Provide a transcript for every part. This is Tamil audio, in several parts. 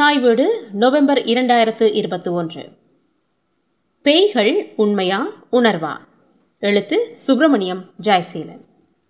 தாய்வீடு நவம்பர் 2021. பேய்கள் உண்மையா உணர்வா? எழுத்து சுப்பிரமணியம் ஜெயசீலன்.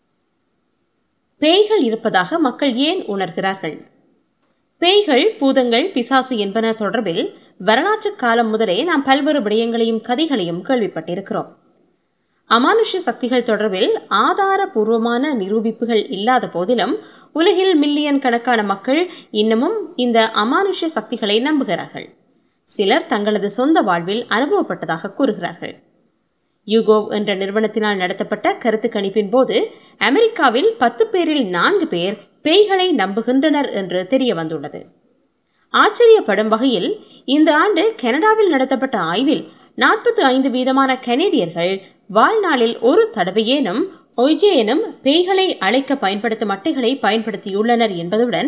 பேய்கள் இருப்பதாக மக்கள் ஏன் உணர்கிறார்கள்? பேய்கள், பூதங்கள், பிசாசு என்பன தொடர்பில் வரலாற்று காலம் முதலே நாம் பல்வேறு விடயங்களையும் கதைகளையும் கேள்விப்பட்டிருக்கிறோம். அமானுஷ்ய சக்திகள் தொடர்பில் ஆதாரபூர்வமான நிரூபிப்புகள் இல்லாத போதிலும் உலகில் மில்லியன் கணக்கான மக்கள் இன்னமும் இந்த அமானுஷ்ய சக்திகளை நம்புகிறார்கள். சிலர் தங்களது சொந்த வாழ்வில் அனுபவப்பட்டதாக கூறுகிறார்கள். யூகோவ் என்ற நிறுவனத்தினால் நடத்தப்பட்ட கருத்து கணிப்பின் போது அமெரிக்காவில் 10 பேரில் 4 பேர் பேய்களை நம்புகின்றனர் என்று தெரிய வந்துள்ளது. ஆச்சரியப்படும் வகையில் இந்த ஆண்டு கனடாவில் நடத்தப்பட்ட ஆய்வில் 45% கனேடியர்கள் வாழ்நாளில் ஒரு தடவையேனும் ஒய்ஜே பேய்களை அழைக்க பயன்படுத்தும் அட்டைகளை பயன்படுத்தியுள்ளனர் என்பதுடன்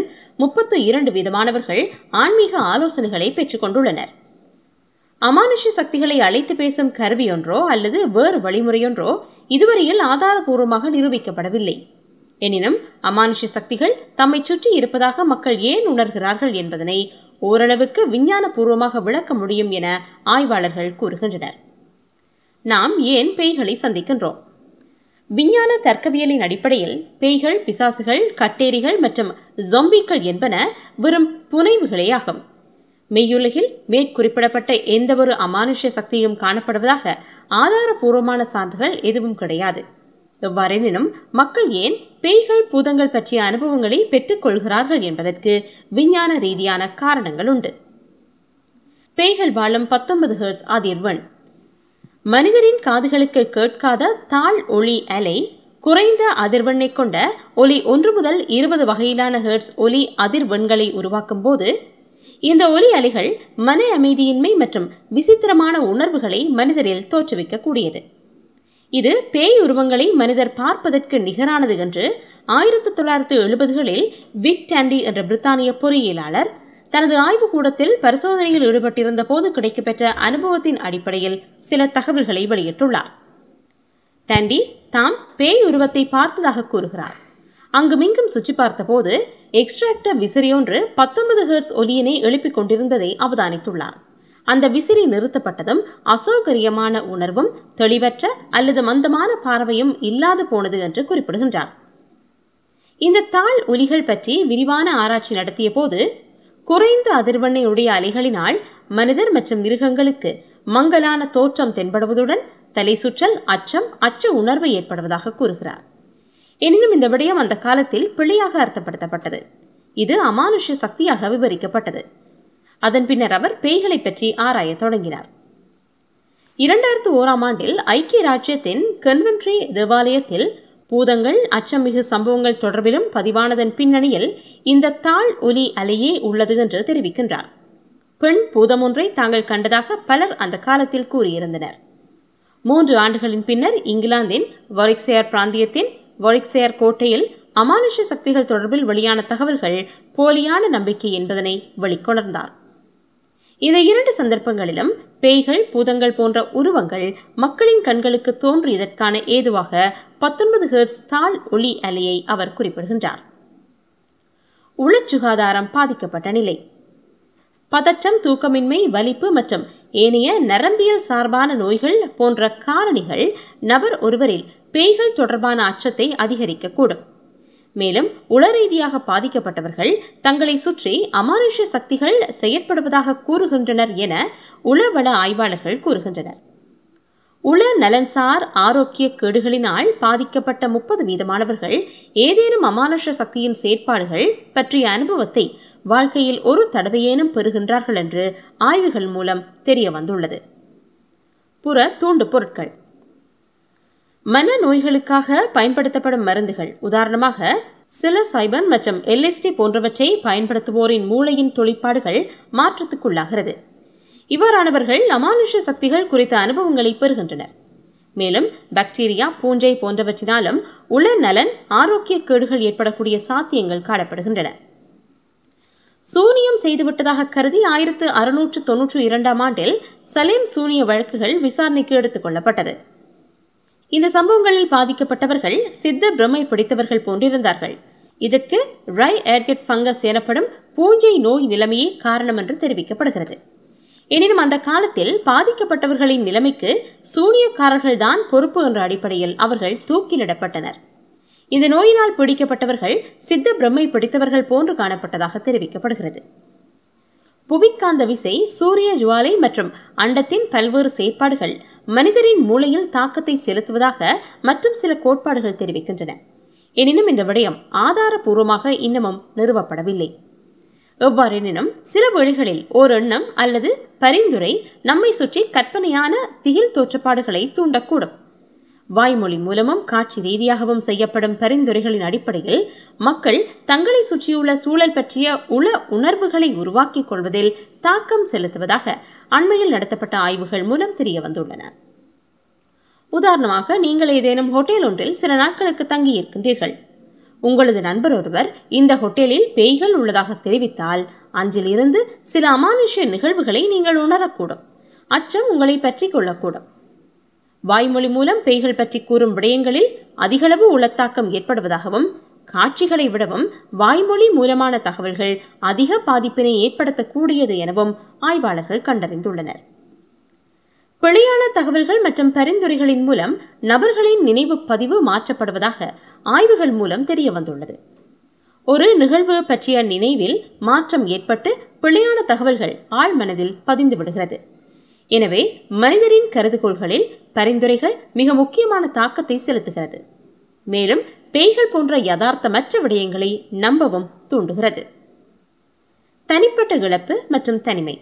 32% ஆன்மீக ஆலோசனைகளை பெற்றுக் கொண்டுள்ளனர். அமானுஷ்ய சக்திகளை அழைத்து பேசும் கருவியொன்றோ அல்லது வேறு வழிமுறையொன்றோ இதுவரையில் ஆதாரபூர்வமாக நிரூபிக்கப்படவில்லை. எனினும் அமானுஷ்ய சக்திகள் தம்மை சுற்றி இருப்பதாக மக்கள் ஏன் உணர்கிறார்கள் என்பதனை ஓரளவுக்கு விஞ்ஞான பூர்வமாக விளக்க முடியும் என ஆய்வாளர்கள் கூறுகின்றனர். நாம் ஏன் பேய்களை சந்திக்கின்றோம்? விஞ்ஞான தர்க்கவியலின் அடிப்படையில் பேய்கள், பிசாசுகள், கட்டேரிகள் மற்றும் ஜொம்பிக்கள் என்பன வெறும் புனைவுகளே ஆகும். மெய்யுலகில் மேற்குறிப்பிடப்பட்ட எந்தவொரு அமானுஷ்ய சக்தியும் காணப்படுவதாக ஆதாரபூர்வமான சான்றுகள் எதுவும் கிடையாது. எவ்வாறெனினும் மக்கள் ஏன் பேய்கள், பூதங்கள் பற்றிய அனுபவங்களை பெற்றுக் கொள்கிறார்கள் என்பதற்கு விஞ்ஞான ரீதியான காரணங்கள் உண்டு. பேய்கள் வாழும் 19 ஹெர்ட்ஸ் அதிர்வெண். மனிதரின் காதுகளுக்கு கேட்காத தாழ் ஒளி அலை குறைந்த அதிர்வெண்ணை கொண்ட ஒலி 1 முதல் 20 வகையிலான ஹெர்ட்ஸ் ஒலி அதிர்வெண்களை உருவாக்கும் போது இந்த ஒலி அலைகள் மன அமைதியின்மை மற்றும் விசித்திரமான உணர்வுகளை மனிதரில் தோற்றுவிக்கக்கூடியது. இது பேய் உருவங்களை மனிதர் பார்ப்பதற்கு நிகரானது என்று 1970களில் விக் டாண்டி என்ற பிரித்தானிய பொறியியலாளர் தனது ஆய்வு கூடத்தில் பரிசோதனையில் ஈடுபட்டிருந்த போது கிடைக்கப்பெற்ற அனுபவத்தின் அடிப்படையில் சில தகவல்களை வெளியிட்டுள்ளார். டாண்டி தாம் பேய் உருவத்தை பார்த்ததாக கூறுகிறார். அங்குமிங்கும் சுற்றி பார்த்தபோது எக்ஸ்ட்ராக்டர் விசிறி ஒன்று 19 ஹெர்ட்ஸ் ஒலியினை எழுப்பிக் கொண்டிருந்ததை அவதானித்துள்ளார். அந்த விசிறி நிறுத்தப்பட்டதும் அசௌகரியமான உணர்வும் தெளிவற்ற அல்லது மந்தமான பார்வையும் இல்லாது போனது என்று குறிப்பிடுகின்றார். இந்த தாழ் ஒலிகள் பற்றி விரிவான ஆராய்ச்சி நடத்திய போது குறைந்த அதிர்வெண்ணை உடைய அலைகளினால் மனிதர் மற்றும் மிருகங்களுக்கு மங்கலான தோற்றம் தென்படுவதுடன் தலை சுற்றல், அச்சம், அச்ச உணர்வு ஏற்படுவதாக கூறுகிறார். எனினும் இந்த விடயம் அந்த காலத்தில் பிழையாக அர்த்தப்படுத்தப்பட்டது. இது அமானுஷ்ய சக்தியாக விவரிக்கப்பட்டது. அதன் பின்னர் அவர் பேய்களை பற்றி ஆராய தொடங்கினார். 2001ஆம் ஆண்டில் ஐக்கிய ராஜ்யத்தின் கன்வென்ட்ரி தேவாலயத்தில் பூதங்கள், அச்சமிகு சம்பவங்கள் தொடர்பிலும் பதிவானதன் பின்னணியில் இந்த தாழ் ஒலி அலையே உள்ளது என்று தெரிவிக்கின்றார். பெண் பூதம் ஒன்றை தாங்கள் கண்டதாக பலர் அந்த காலத்தில் கூறியிருந்தனர். 3 ஆண்டுகளின் பின்னர் இங்கிலாந்தின் வாரிக்ஷயர் பிராந்தியத்தின் வாரிக்ஷயர் கோட்டையில் அமானுஷ்ய சக்திகள் தொடர்பில் வெளியான தகவல்கள் போலியான நம்பிக்கை என்பதனை வெளிக்கொணர்ந்தார். இந்த 2 சந்தர்ப்பங்களிலும் பேய்கள், பூதங்கள் போன்ற உருவங்கள் மக்களின் கண்களுக்கு தோன்றியதற்கான ஏதுவாக 19 ஹெர்ட்ஸ் தாழ் ஒலி அலையை அவர் குறிப்பிடுகின்றார். உளச் சுகாதாரம் பாதிக்கப்பட்ட நிலை. பதற்றம், தூக்கமின்மை, வலிப்பு மற்றும் ஏனைய நரம்பியல் சார்பான நோய்கள் போன்ற காரணிகள் நபர் ஒருவரில் பேய்கள் தொடர்பான அச்சத்தை அதிகரிக்கக்கூடும். மேலும் உளரீதியாக பாதிக்கப்பட்டவர்கள் தங்களை சுற்றி அமானுஷ்ய சக்திகள் செயற்படுவதாக கூறுகின்றனர் என உளவள ஆய்வாளர்கள் கூறுகின்றனர். உள நலன்சார் ஆரோக்கிய கேடுகளினால் பாதிக்கப்பட்ட 30% ஏதேனும் அமானுஷ்ய சக்தியின் செயற்பாடுகள் பற்றிய அனுபவத்தை வாழ்க்கையில் ஒரு தடவையேனும் பெறுகின்றார்கள் என்று ஆய்வுகள் மூலம் தெரிய வந்துள்ளது. புற தூண்டு பொருட்கள். மன நோய்களுக்காக பயன்படுத்தப்படும் மருந்துகள், உதாரணமாக சிலசைபன் மற்றும் LSD போன்றவற்றை பயன்படுத்துவோரின் மூளையின் தொழிற்பாடுகள் மாற்றத்துக்குள்ளாகிறது. இவ்வாறானவர்கள் அமானுஷ்ய சக்திகள் குறித்த அனுபவங்களை பெறுகின்றனர். மேலும் பாக்டீரியா, பூஞ்சை போன்றவற்றினாலும் உள நலன் ஆரோக்கிய கேடுகள் ஏற்படக்கூடிய சாத்தியங்கள் காணப்படுகின்றன. சூனியம் செய்துவிட்டதாக கருதி 1692ஆம் ஆண்டில் சலேம் சூனிய வழக்குகள் விசாரணைக்கு எடுத்துக் கொள்ளப்பட்டது. இந்த சம்பவங்களில் பாதிக்கப்பட்டவர்கள் சித்த பிரமை பிடித்தவர்கள் போன்றிருந்தார்கள். இதற்கு ரை ஏர்கெட் ஃபங்கஸ் எனப்படும் பூஞ்சை நோய் நிலைமையே காரணம் என்று தெரிவிக்கப்படுகிறது. எனினும் அந்த காலத்தில் பாதிக்கப்பட்டவர்களின் நிலைமைக்கு சூனியக்காரர்கள் தான் பொறுப்பு என்ற அடிப்படையில் அவர்கள் தூக்கிலிடப்பட்டனர். இந்த நோயினால் பிடிக்கப்பட்டவர்கள் சித்த பிரம்மை பிடித்தவர்கள் போன்று காணப்பட்டதாக தெரிவிக்கப்படுகிறது. புவிக்காந்த விசை, சூரிய ஜுவாலை மற்றும் அண்டத்தின் பல்வேறு செயற்பாடுகள் மனிதரின் மூளையில் தாக்கத்தை செலுத்துவதாக மற்றும் சில கோட்பாடுகள் தெரிவிக்கின்றன. எனினும் இந்த விடயம் ஆதாரபூர்வமாக இன்னமும் நிறுவப்படவில்லை. எவ்வாறெனினும் சில வேளைகளில் ஓர் எண்ணம் அல்லது பரிந்துரை நம்மை சுற்றி கற்பனையான திகில் தோற்றப்பாடுகளை தூண்டக்கூடும். வாய்மொழி மூலமும் காட்சி ரீதியாகவும் செய்யப்படும் பரிந்துரைகளின் அடிப்படையில் மக்கள் தங்களை சுற்றியுள்ள சூழல் பற்றிய உள உணர்வுகளை உருவாக்கிக் கொள்வதில் தாக்கம் செலுத்துவதாக அண்மையில் நடத்தப்பட்ட ஆய்வுகள் மூலம் தெரிய வந்துள்ளன. உதாரணமாக, நீங்கள் ஏதேனும் ஹோட்டல் ஒன்றில் சில நாட்களுக்கு தங்கியிருக்கின்றீர்கள். உங்களது நண்பர் ஒருவர் இந்த ஹோட்டலில் பேய்கள் உள்ளதாக தெரிவித்தால் அஞ்சிலிருந்து சில அமானுஷ்ய நிகழ்வுகளை நீங்கள் உணரக்கூடும். அச்சம் உங்களை பற்றி கொள்ளக்கூடும். வாய்மொழி மூலம் பேய்கள் பற்றி கூறும் விடயங்களில் அதிகளவு உளத்தாக்கம் ஏற்படுவதாகவும், காட்சிகளை விடவும் வாய்மொழி மூலமான தகவல்கள் அதிக பாதிப்பினை ஏற்படுத்தக்கூடியது எனவும் ஆய்வாளர்கள் கண்டறிந்துள்ளனர். பிழையான தகவல்கள் மற்றும் பரிந்துரைகளின் மூலம் நபர்களின் நினைவு பதிவு மாற்றப்படுவதாக ஆய்வுகள் மூலம் தெரிய வந்துள்ளது. ஒரு நிகழ்வு பற்றிய நினைவில் மாற்றம் ஏற்பட்டு பிழையான தகவல்கள் ஆழ்மனதில் பதிந்து விடுகிறது. எனவே மனிதரின் கருதுகோள்களில் பரிந்துரைகள் மிக முக்கியமான தாக்கத்தை செலுத்துகிறது. மேலும் பேய்கள் போன்ற யதார்த்தமற்ற விடயங்களை நம்பவும் தூண்டுகிறது. தனிப்பட்ட இழப்பு மற்றும் தனிமை.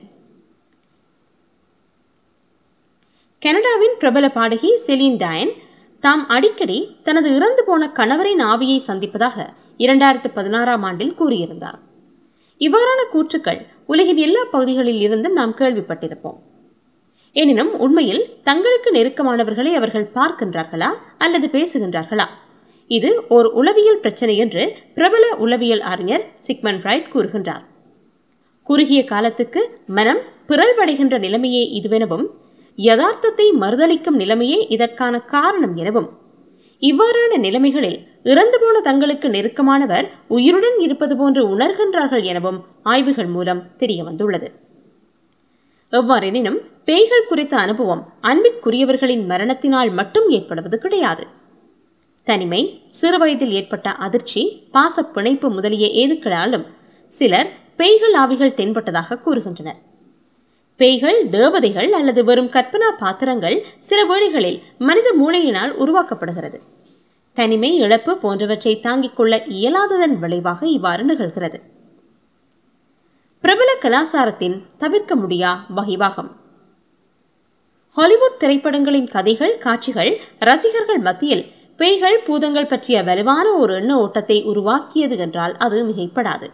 கனடாவின் பிரபல பாடகி செலீன் டயன் தாம் அடிக்கடி தனது இறந்து போன கணவரின் ஆவியை சந்திப்பதாக 2016ஆம் ஆண்டில் கூறியிருந்தார். இவ்வாறான கூற்றுக்கள் உலகின் எல்லா பகுதிகளில் இருந்தும் நாம் கேள்விப்பட்டிருப்போம். எனினும் உண்மையில் தங்களுக்கு நெருக்கமானவர்களை அவர்கள் பார்க்கின்றார்களா அல்லது பேசுகின்றார்களா? இது ஒரு உளவியல் பிரச்சனை என்று பிரபல உளவியல் அறிஞர் சிக்மண்ட் பிரைட் கூறுகின்றார். குறுகிய காலத்துக்கு மனம் பிறழ்வடைகின்ற நிலைமையே இதுவெனவும், யதார்த்தத்தை மறுதளிக்கும் நிலைமையே இதற்கான காரணம் எனவும், இவ்வாறான நிலைமைகளில் இறந்து போன தங்களுக்கு நெருக்கமானவர் உயிருடன் இருப்பது போன்று உணர்கின்றார்கள் எனவும் ஆய்வுகள் மூலம் தெரிய வந்துள்ளது. எவ்வாறெனினும் பேய்கள் குறித்த அனுபவம் அன்பிற்குரியவர்களின் மரணத்தினால் மட்டும் ஏற்படுவது கிடையாது. தனிமை, சிறுவயதில் ஏற்பட்ட அதிர்ச்சி, பாச பிணைப்பு முதலிய ஏதுக்களாலும் சிலர் பேய்கள் ஆவிகள் தென்பட்டதாக கூறுகின்றனர். பேய்கள் தேவதைகள் அல்லது வெறும் கற்பனா பாத்திரங்கள் சில வேளைகளில் மனித மூளையினால் உருவாக்கப்படுகிறது. தனிமை, இழப்பு போன்றவற்றை தாங்கிக் கொள்ள இயலாததன் விளைவாக இவ்வாறு நிகழ்கிறது. பிரபல கலாசாரத்தின் தவிர்க்க முடியா வகைவாகம். ஹாலிவுட் திரைப்படங்களின் கதைகள், காட்சிகள் ரசிகர்கள் மத்தியில் பேய்கள், பூதங்கள் பற்றிய வலுவான ஒரு எண்ண ஓட்டத்தை உருவாக்கியது என்றால் அது மிகைப்படாது.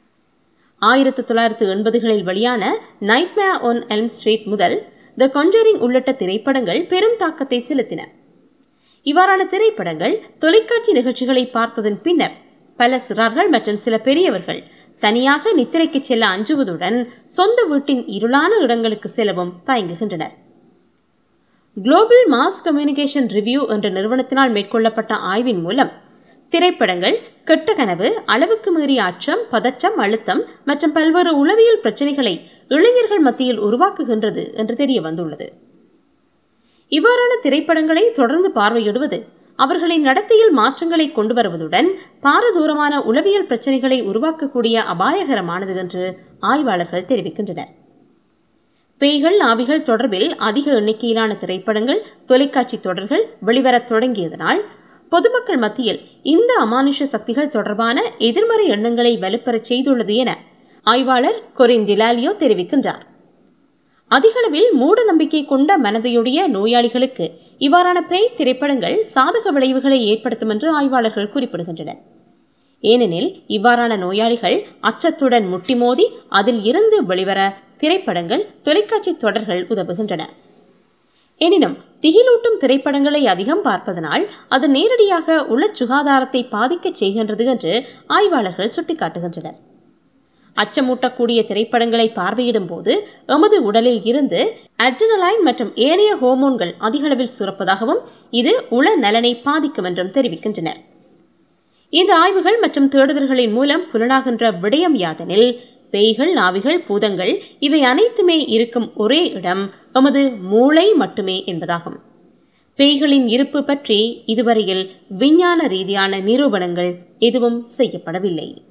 1980களில் வெளியான நைட்மேர் ஆன் எல்ம் ஸ்ட்ரீட் முதல் தி கான்ஜரிங் உள்ளிட்ட திரைப்படங்கள் பெரும் தாக்கத்தை செலுத்தின. இவ்வாறான திரைப்படங்கள் தொலைக்காட்சி நிகழ்ச்சிகளை பார்த்ததன் பின்னர் பல சிறார்கள் மற்றும் சில பெரியவர்கள் தனியாக நித்திரைக்கு செல்ல அஞ்சுவதுடன் சொந்த வீட்டின் இருளான இடங்களுக்கு செல்லவும் தயங்குகின்றனர். குளோபல் மாஸ் கம்யூனிகேஷன் ரிவ்யூ என்ற நிறுவனத்தினால் மேற்கொள்ளப்பட்ட ஆய்வின் மூலம் திரைப்படங்கள் கெட்ட கனவு, அளவுக்கு மீறிய அச்சம், பதற்றம், அழுத்தம் மற்றும் பல்வேறு உளவியல் பிரச்சனைகளை இளைஞர்கள் மத்தியில் உருவாக்குகின்றது என்று தெரிய வந்துள்ளது. இவ்வாறான திரைப்படங்களை தொடர்ந்து பார்வையிடுவது அவர்களின் நடத்தையில் மாற்றங்களை கொண்டு வருவதுடன் பாரதூரமான உளவியல் பிரச்சனைகளை உருவாக்கக்கூடிய அபாயகரமானது என்று ஆய்வாளர்கள் தெரிவிக்கின்றனர். பேய்கள், ஆவிகள் தொடர்பில் அதிக எண்ணிக்கையிலான திரைப்படங்கள், தொலைக்காட்சி தொடர்கள் வெளிவரத் தொடங்கியதனால் பொதுமக்கள் மத்தியில் இந்த அமானுஷ சக்திகள் தொடர்பான எதிர்மறை எண்ணங்களை வலுப்பெறச் செய்துள்ளது என ஆய்வாளர் கொரின் டிலாலியோ தெரிவிக்கின்றார். அதிகளவில் மூட நம்பிக்கை கொண்ட மனதையுடைய நோயாளிகளுக்கு இவ்வாறான பேய் திரைப்படங்கள் சாதக விளைவுகளை ஏற்படுத்தும் என்று ஆய்வாளர்கள் குறிப்பிடுகின்றனர். ஏனெனில் இவ்வாறான நோயாளிகள் அச்சத்துடன் முட்டி மோதி அதில் இருந்து வெளிவர திரைப்படங்கள், தொலைக்காட்சி தொடர்கள் உதவுகின்றன. எனினும் திகிலூட்டும் திரைப்படங்களை அதிகம் பார்ப்பதனால் அது நேரடியாக உள சுகாதாரத்தை பாதிக்கச் செய்கின்றது என்று ஆய்வாளர்கள் சுட்டிக்காட்டுகின்றனர். அச்சமூட்டக்கூடிய திரைப்படங்களை பார்வையிடும் போது எமது உடலில் இருந்து அட்ரினலைன் மற்றும் ஏனைய ஹோமோன்கள் அதிகளவில் சுரப்பதாகவும் இது உள நலனை பாதிக்கும் என்றும் தெரிவிக்கின்றனர். இந்த ஆய்வுகள் மற்றும் தேடுதல்களின் மூலம் புலனாகின்ற விடயம் யாதெனில் பேய்கள், நாவிகள், பூதங்கள் இவை அனைத்துமே இருக்கும் ஒரே இடம் எமது மூளை மட்டுமே என்பதாகும். பேய்களின் இருப்பு பற்றி இதுவரையில் விஞ்ஞான ரீதியான நிரூபணங்கள் எதுவும் செய்யப்படவில்லை.